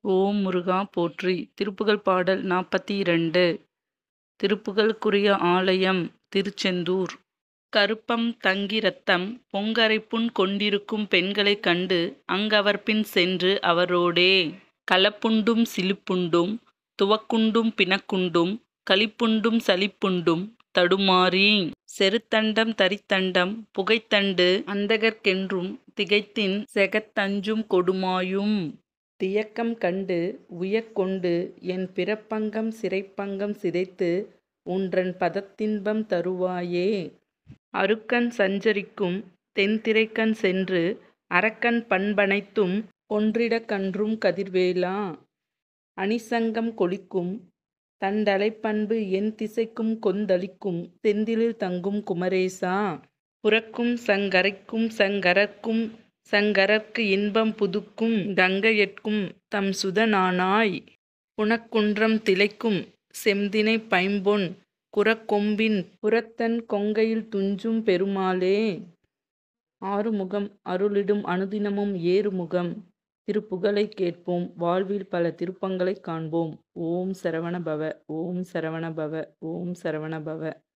ஓம் முருகா போற்றி! திருப்புகழ் பாடல் 42. திருப்புகழுக்குரிய ஆலயம் திருச்செந்தூர். கருப்பம் தங்கி இரத்தம் பொங்கரைப்புண் கொண்டிருக்கும் பெண்களைக் கண்டு அங்கவர்பின் சென்று அவரோடே களப்புண்டும் சிலிப்புண்டும் துவக்குண்டும் பிணக்குண்டும் களிப்புண்டும் சலிப்புண்டும் தடுமாறி செருத்தண்டம் தரித்தண்டம் புகைத்தண்டு அந்தகர்க்கென்றும் திகைத்தின் செகத்தஞ்சும் கொடுமாயும் தியக்கம் கண்டு உயக்கொண்டு என் பிறப்பங்கம் சிறைப்பங்கம் சிதைத்து உன்றன் பதத்தின்பம் தருவாயே. அருக்கன் சஞ்சரிக்கும் தென்திரைக்கண் சென்று அரக்கன் பண்பனைத்தும் கொன்றிடக் கன்றும் கதிர்வேலா. அணிசங்கம் கொளிக்கும் தண்டலைப்பண்பு என் திசைக்கும் கொந்தளிக்கும் செந்திலில் தங்கும் குமரேசா. புரக்கும் சங்கரைக்கும் சங்கரர்க்கும் சங்கரர்க்கு இன்பம் புதுக்கும் கங்கையர்க்கும் தம்சுதனானாய் புனக்குன்றம் திளைக்கும் செம்தினைப் பைம்பொன் குறக்கொம்பின் புறத்தன் கொங்கையில் துஞ்சும் பெருமாளே. ஆறுமுகம் அருளிடும் அனுதினமும் ஏறுமுகம் திருப்புகழைக் கேட்போம் வாழ்வில் பல திருப்பங்களைக் காண்போம். ஓம் சரவண பவ! ஓம் சரவண பவ! ஓம் சரவண பவ!